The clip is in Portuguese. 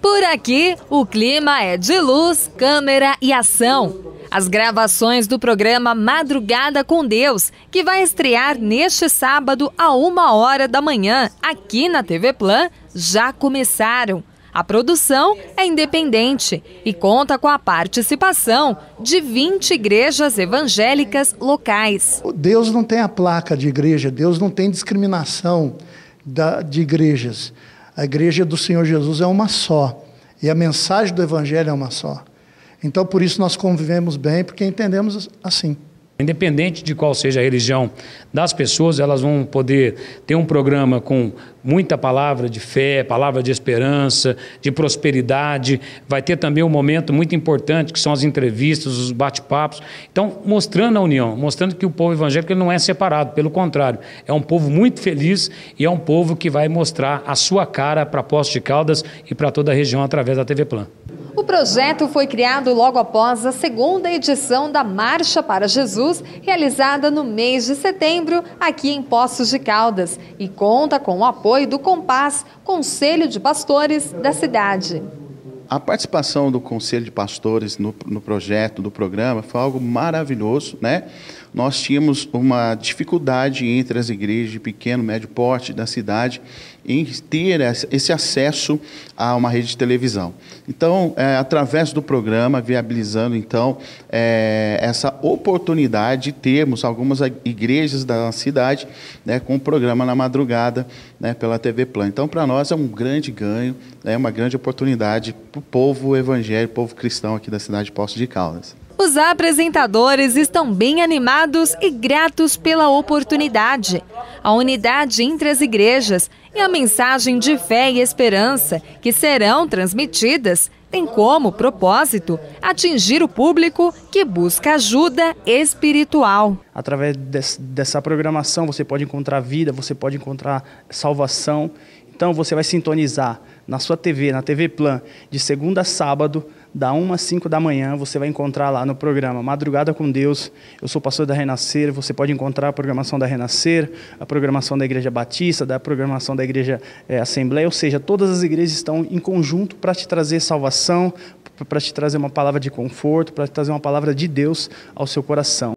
Por aqui, o clima é de luz, câmera e ação. As gravações do programa Madrugada com Deus, que vai estrear neste sábado a 1h da manhã, aqui na TV Plan, já começaram. A produção é independente e conta com a participação de 20 igrejas evangélicas locais. Deus não tem a placa de igreja, Deus não tem discriminação de igrejas. A igreja do Senhor Jesus é uma só e a mensagem do Evangelho é uma só. Então, por isso nós convivemos bem, porque entendemos assim. Independente de qual seja a religião das pessoas, elas vão poder ter um programa com muita palavra de fé, palavra de esperança, de prosperidade. Vai ter também um momento muito importante, que são as entrevistas, os bate-papos. Então, mostrando a união, mostrando que o povo evangélico não é separado, pelo contrário, é um povo muito feliz e é um povo que vai mostrar a sua cara para Poços de Caldas e para toda a região através da TV Plan. O projeto foi criado logo após a segunda edição da Marcha para Jesus, realizada no mês de setembro, aqui em Poços de Caldas, e conta com o apoio do Compás, Conselho de Pastores da cidade. A participação do Conselho de Pastores no projeto, do programa, foi algo maravilhoso, né? Nós tínhamos uma dificuldade entre as igrejas de pequeno, médio porte da cidade em ter esse acesso a uma rede de televisão. Então, através do programa, viabilizando então essa oportunidade de termos algumas igrejas da cidade, né, com o programa na madrugada, né, pela TV Plan. Então, para nós é um grande ganho, é uma grande oportunidade para o povo evangélico, povo cristão aqui da cidade de Poços de Caldas. Os apresentadores estão bem animados e gratos pela oportunidade. A unidade entre as igrejas e a mensagem de fé e esperança que serão transmitidas tem como propósito atingir o público que busca ajuda espiritual. Através dessa programação você pode encontrar vida, você pode encontrar salvação. Então você vai sintonizar na sua TV, na TV Plan, de segunda a sábado, da 1 às 5 da manhã, você vai encontrar lá no programa Madrugada com Deus. Eu sou pastor da Renascer, você pode encontrar a programação da Renascer, a programação da Igreja Batista, da programação da Igreja Assembleia, ou seja, todas as igrejas estão em conjunto para te trazer salvação, para te trazer uma palavra de conforto, para te trazer uma palavra de Deus ao seu coração.